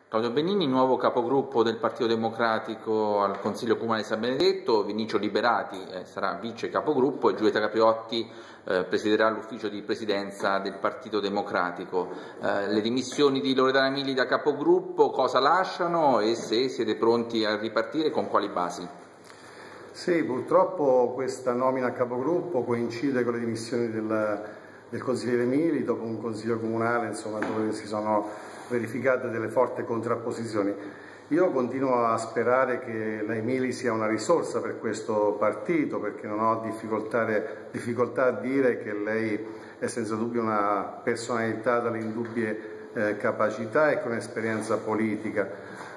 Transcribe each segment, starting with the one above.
Claudio Benini, nuovo capogruppo del Partito Democratico al Consiglio Comunale di San Benedetto, Vinicio Liberati sarà vice capogruppo e Giulietta Capriotti presiderà l'ufficio di presidenza del Partito Democratico. Le dimissioni di Loredana Mili da capogruppo cosa lasciano e se siete pronti a ripartire, con quali basi? Sì, purtroppo questa nomina a capogruppo coincide con le dimissioni del consigliere Mili dopo un consiglio comunale dove si sono verificate delle forti contrapposizioni. Io continuo a sperare che la Mili sia una risorsa per questo partito, perché non ho difficoltà a dire che lei è senza dubbio una personalità dalle indubbie capacità e con esperienza politica.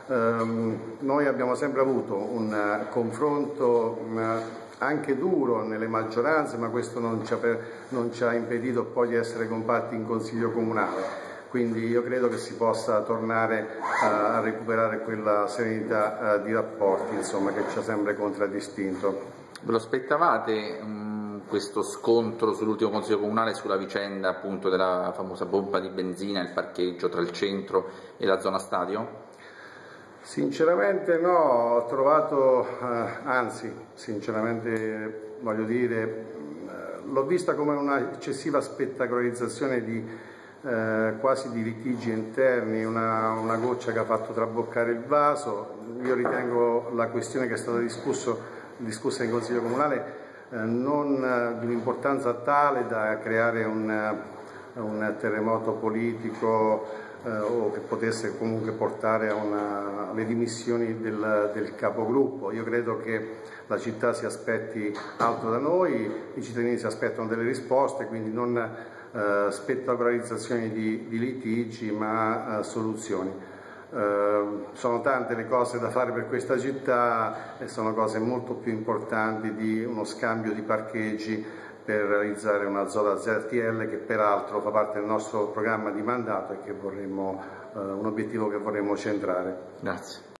Noi abbiamo sempre avuto un confronto anche duro nelle maggioranze, ma questo non ci ha impedito poi di essere compatti in Consiglio Comunale. Quindi io credo che si possa tornare a recuperare quella serenità di rapporti, insomma, che ci ha sempre contraddistinto. Ve lo aspettavate questo scontro sull'ultimo Consiglio Comunale sulla vicenda appunto della famosa pompa di benzina e il parcheggio tra il centro e la zona stadio? Sinceramente no, ho trovato, anzi, sinceramente voglio dire, l'ho vista come una eccessiva spettacolarizzazione quasi di litigi interni, una goccia che ha fatto traboccare il vaso. Io ritengo la questione che è stata discussa in Consiglio Comunale non di un'importanza tale da creare un terremoto politico o che potesse comunque portare alle dimissioni del capogruppo. Io credo che la città si aspetti altro da noi, i cittadini si aspettano delle risposte, quindi non spettacolarizzazioni di litigi, ma soluzioni. Sono tante le cose da fare per questa città e sono cose molto più importanti di uno scambio di parcheggi per realizzare una zona ZTL che peraltro fa parte del nostro programma di mandato e che un obiettivo che vorremmo centrare. Grazie.